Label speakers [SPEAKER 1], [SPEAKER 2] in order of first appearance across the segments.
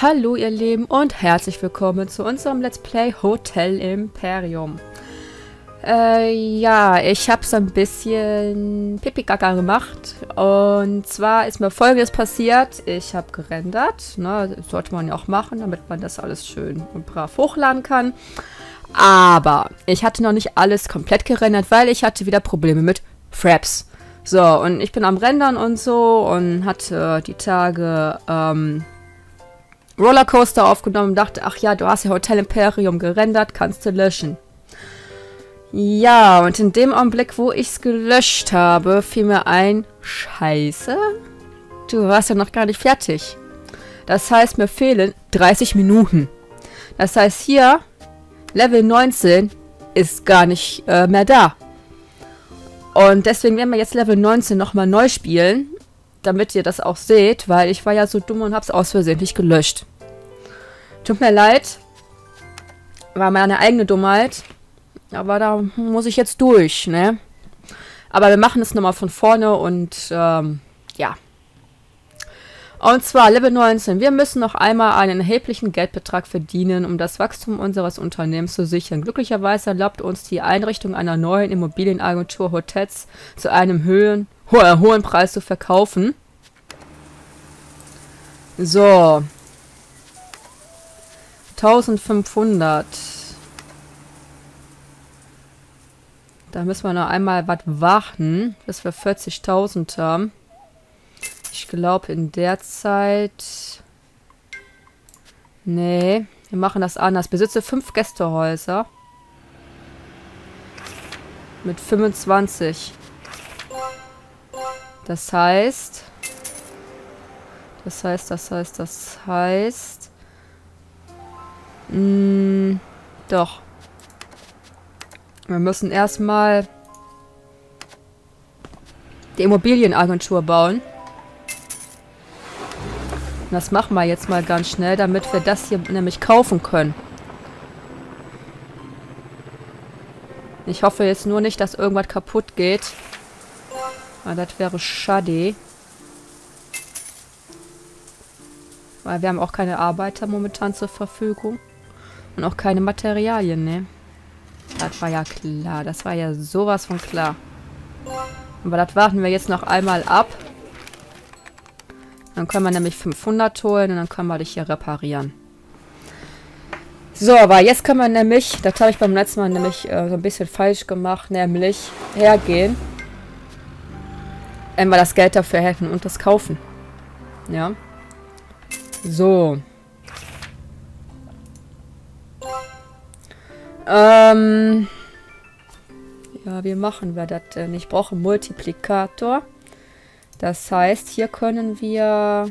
[SPEAKER 1] Hallo ihr Lieben und herzlich willkommen zu unserem Let's Play Hotel Imperium. Ja, ich habe so ein bisschen Pipi-Kaka gemacht. Und zwar ist mir Folgendes passiert. Ich habe gerendert. Ne, das sollte man ja auch machen, damit man das alles schön und brav hochladen kann. Aber ich hatte noch nicht alles komplett gerendert, weil ich hatte wieder Probleme mit Fraps. So, und ich bin am Rendern und so und hatte die Tage Rollercoaster aufgenommen und dachte, ach ja, du hast ja Hotel Imperium gerendert, kannst du löschen. Ja, und in dem Augenblick, wo ich es gelöscht habe, fiel mir ein, Scheiße, du warst ja noch gar nicht fertig. Das heißt, mir fehlen 30 Minuten. Das heißt, hier, Level 19 ist gar nicht mehr da. Und deswegen werden wir jetzt Level 19 nochmal neu spielen, damit ihr das auch seht, weil ich war ja so dumm und hab's aus Versehen nicht gelöscht. Tut mir leid. War meine eigene Dummheit. Aber da muss ich jetzt durch, ne? Aber wir machen es nochmal von vorne und, ja. Und zwar Level 19. Wir müssen noch einmal einen erheblichen Geldbetrag verdienen, um das Wachstum unseres Unternehmens zu sichern. Glücklicherweise erlaubt uns die Einrichtung einer neuen Immobilienagentur Hotels zu einem hohen Preis zu verkaufen. So. 1500. Da müssen wir noch einmal was warten, bis wir 40.000 haben. Ich glaube in der Zeit... Nee, wir machen das anders. Besitze 5 Gästehäuser. Mit 25. Das heißt... Doch. Wir müssen erstmal die Immobilienagentur bauen. Und das machen wir jetzt mal ganz schnell, damit wir das hier nämlich kaufen können. Ich hoffe jetzt nur nicht, dass irgendwas kaputt geht. Weil das wäre schade. Weil wir haben auch keine Arbeiter momentan zur Verfügung. Und auch keine Materialien, ne? Das war ja klar. Das war ja sowas von klar. Aber das warten wir jetzt noch einmal ab. Dann können wir nämlich 500 holen und dann können wir dich hier reparieren. So, aber jetzt können wir nämlich, das habe ich beim letzten Mal nämlich so ein bisschen falsch gemacht, nämlich hergehen. Wenn wir das Geld dafür hätten und das kaufen. Ja. So. Ja, wie machen wir das denn? Ich brauche einen Multiplikator. Das heißt, hier können wir...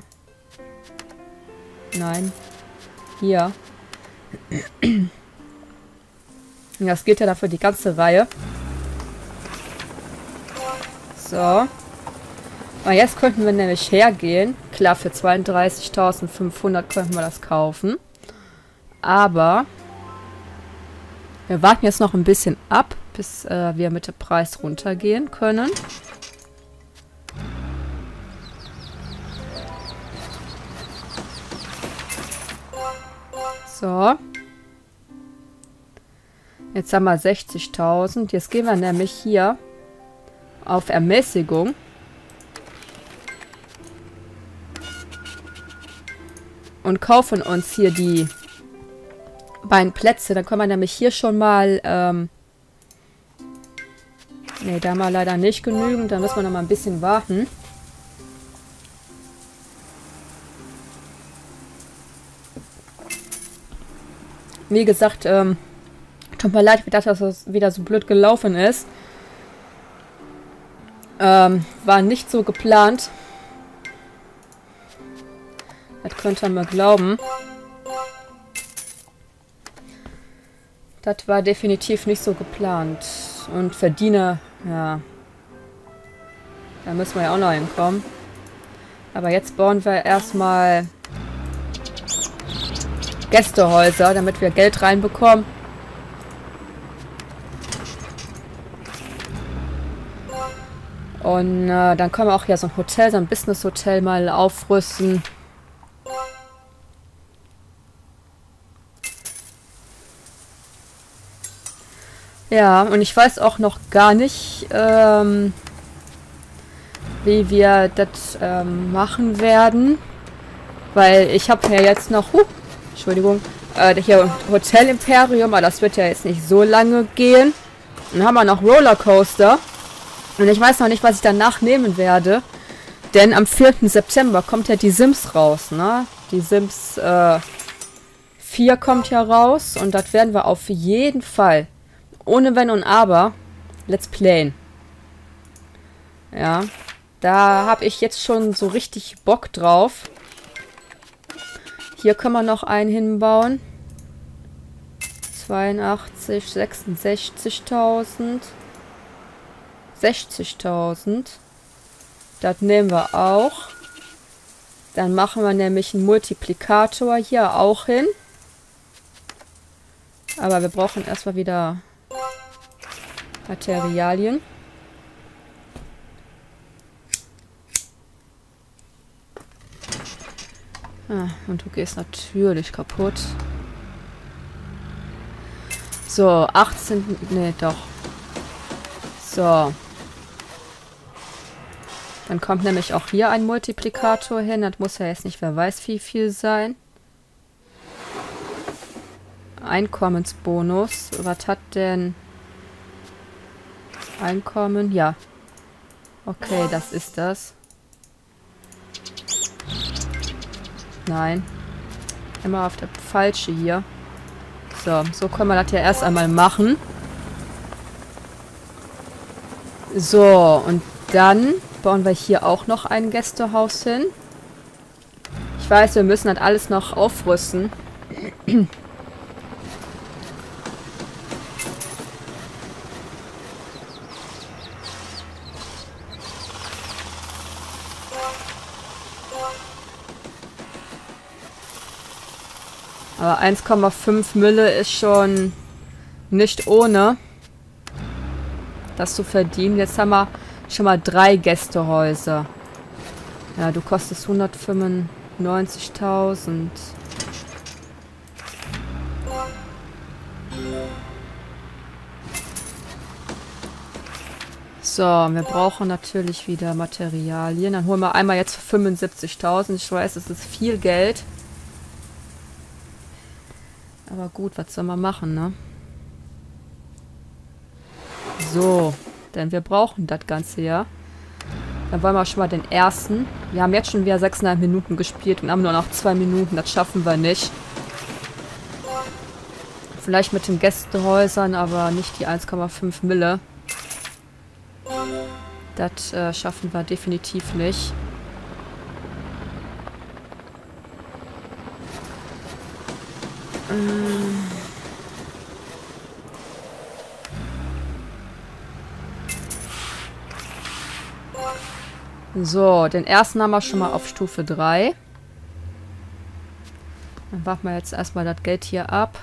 [SPEAKER 1] Nein. Hier. Das geht ja dafür die ganze Reihe. So. Und jetzt könnten wir nämlich hergehen. Klar, für 32.500 könnten wir das kaufen. Aber... Wir warten jetzt noch ein bisschen ab, bis wir mit dem Preis runtergehen können. So. Jetzt haben wir 60.000. Jetzt gehen wir nämlich hier auf Ermäßigung. Und kaufen uns hier die beiden Plätze. Dann können wir nämlich hier schon mal... Ne, da haben wir leider nicht genügend. Dann müssen wir noch mal ein bisschen warten. Wie gesagt, tut mir leid, dass das wieder so blöd gelaufen ist. War nicht so geplant. Das könnt ihr mir glauben. Das war definitiv nicht so geplant. Und Verdiener, ja. Da müssen wir ja auch noch hinkommen. Aber jetzt bauen wir erstmal Gästehäuser, damit wir Geld reinbekommen. Und dann können wir auch hier so ein Hotel, so ein Business-Hotel mal aufrüsten. Ja, und ich weiß auch noch gar nicht, wie wir das machen werden. Weil ich habe ja jetzt noch, Entschuldigung, hier Hotel Imperium, aber das wird ja jetzt nicht so lange gehen. Dann haben wir noch Rollercoaster. Und ich weiß noch nicht, was ich danach nehmen werde. Denn am 4. September kommt ja die Sims raus, ne? Die Sims 4 kommt ja raus. Und das werden wir auf jeden Fall, ohne Wenn und Aber, let's playen. Ja, da habe ich jetzt schon so richtig Bock drauf. Hier können wir noch einen hinbauen. 82, 66.000. 60.000. Das nehmen wir auch. Dann machen wir nämlich einen Multiplikator hier auch hin. Aber wir brauchen erstmal wieder Materialien. Ah, und du gehst natürlich kaputt. So, 18... Ne, doch. So. Dann kommt nämlich auch hier ein Multiplikator hin. Das muss ja jetzt nicht, wer weiß, wie viel sein. Einkommensbonus. Was hat denn... Einkommen? Ja. Okay, das ist das. Nein. Immer auf der falsche hier. So können wir das ja erst einmal machen. So, und dann bauen wir hier auch noch ein Gästehaus hin. Ich weiß, wir müssen das alles noch aufrüsten. Aber 1,5 Mille ist schon nicht ohne das zu verdienen. Jetzt haben wir schon mal 3 Gästehäuser. Ja, du kostest 195.000. So, wir brauchen natürlich wieder Materialien. Dann holen wir einmal jetzt 75.000. Ich weiß, es ist viel Geld. Aber gut, was soll man machen, ne? So, denn wir brauchen das Ganze ja. Dann wollen wir schon mal den ersten. Wir haben jetzt schon wieder 6,5 Minuten gespielt und haben nur noch 2 Minuten. Das schaffen wir nicht. Vielleicht mit den Gästehäusern, aber nicht die 1,5 Mille. Das schaffen wir definitiv nicht. So, den ersten haben wir schon mal auf Stufe 3. Dann warten wir jetzt erstmal das Geld hier ab.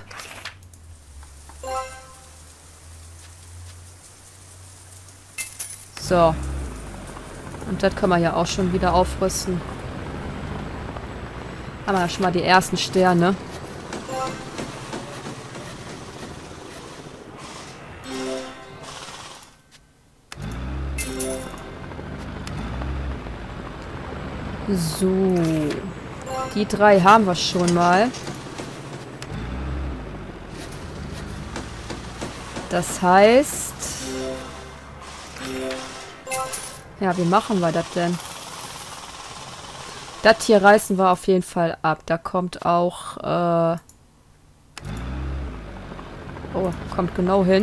[SPEAKER 1] So. Und das können wir ja auch schon wieder aufrüsten. Haben wir ja schon mal die ersten Sterne. So. Die 3 haben wir schon mal. Das heißt... Ja, wie machen wir das denn? Das hier reißen wir auf jeden Fall ab. Da kommt auch... Oh, kommt genau hin.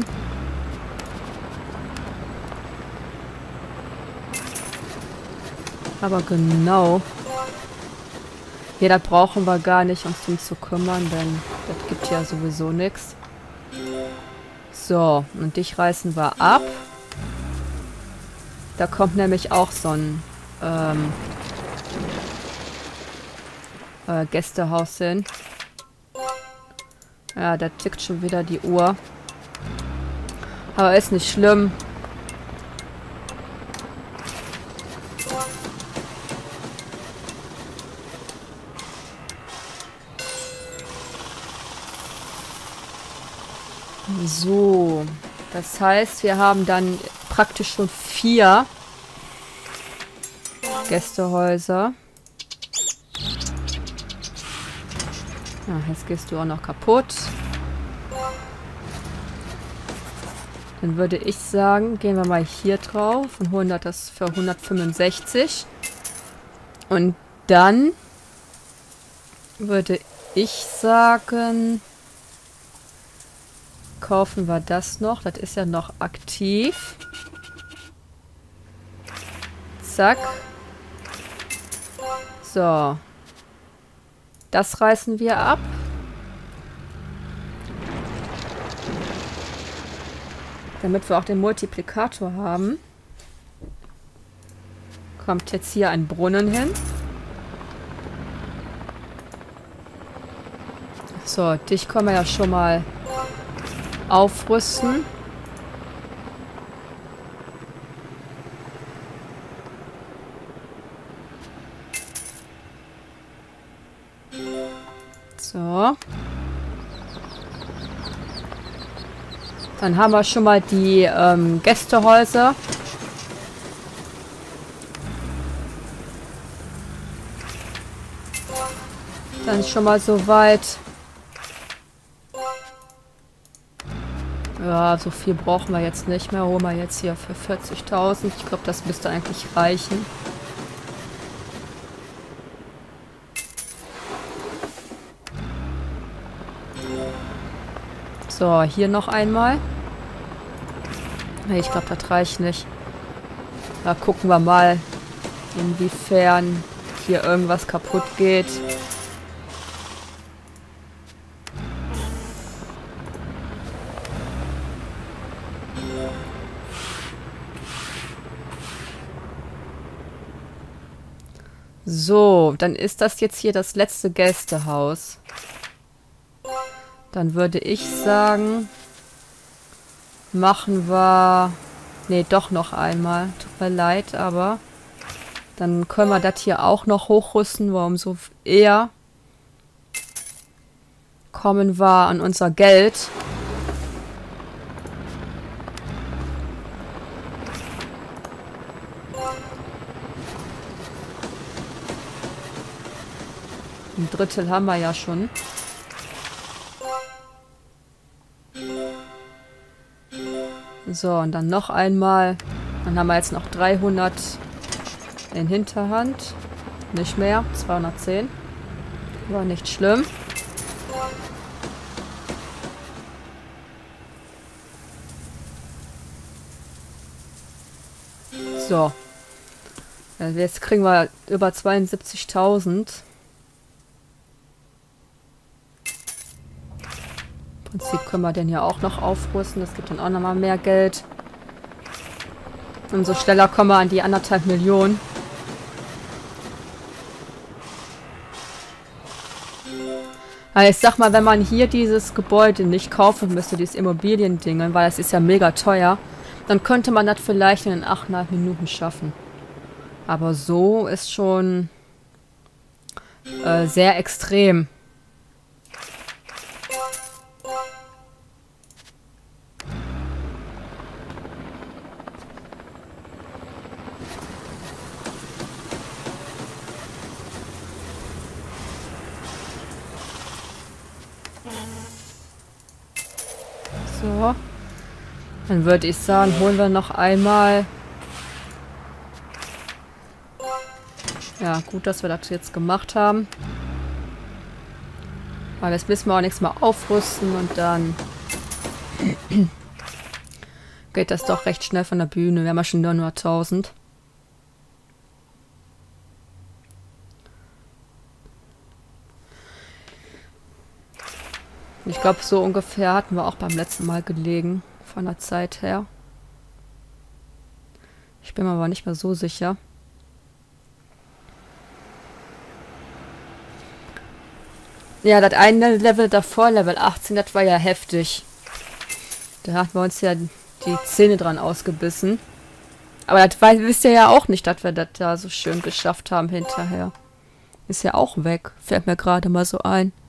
[SPEAKER 1] Aber genau. Ja, das brauchen wir gar nicht, uns drum zu kümmern, denn das gibt ja sowieso nichts. So, und dich reißen wir ab. Da kommt nämlich auch so ein Gästehaus hin. Ja, da tickt schon wieder die Uhr. Aber ist nicht schlimm. So, Das heißt, wir haben dann praktisch schon 4 Gästehäuser. Ja, jetzt gehst du auch noch kaputt. Dann würde ich sagen, gehen wir mal hier drauf und holen das für 165. Und dann würde ich sagen, kaufen wir das noch. Das ist ja noch aktiv. Zack. So. Das reißen wir ab. Damit wir auch den Multiplikator haben. Kommt jetzt hier ein Brunnen hin. So, dich können wir ja schon mal aufrüsten. So. Dann haben wir schon mal die Gästehäuser. Dann schon mal so weit. Ja, so viel brauchen wir jetzt nicht mehr. Holen wir jetzt hier für 40.000. Ich glaube, das müsste eigentlich reichen. So, hier noch einmal. Nee, ich glaube, das reicht nicht. Da gucken wir mal, inwiefern hier irgendwas kaputt geht. So, dann ist das jetzt hier das letzte Gästehaus. Dann würde ich sagen, machen wir... Nee, doch noch einmal. Tut mir leid, aber dann können wir das hier auch noch hochrüsten, weil umso eher kommen wir an unser Geld. Ein Drittel haben wir ja schon. So, und dann noch einmal. Dann haben wir jetzt noch 300 in Hinterhand. Nicht mehr, 210. War nicht schlimm. So. Also jetzt kriegen wir über 72.000. Im Prinzip können wir den ja auch noch aufrüsten. Das gibt dann auch nochmal mehr Geld. Umso schneller kommen wir an die 1,5 Millionen. Also ich sag mal, wenn man hier dieses Gebäude nicht kaufen müsste, dieses Immobiliending, weil es ist ja mega teuer, dann könnte man das vielleicht in 8,5 Minuten schaffen. Aber so ist schon sehr extrem. So. Dann würde ich sagen, holen wir noch einmal. Ja, gut, dass wir das jetzt gemacht haben. Weil jetzt müssen wir auch nichts mehr aufrüsten und dann geht das doch recht schnell von der Bühne. Wir haben ja schon 900.000. Ich glaube, so ungefähr hatten wir auch beim letzten Mal gelegen, von der Zeit her. Ich bin mir aber nicht mehr so sicher. Ja, das eine Level davor, Level 18, das war ja heftig. Da hatten wir uns ja die Zähne dran ausgebissen. Aber das wisst ihr ja auch nicht, dass wir das da so schön geschafft haben hinterher. Ist ja auch weg, fällt mir gerade mal so ein.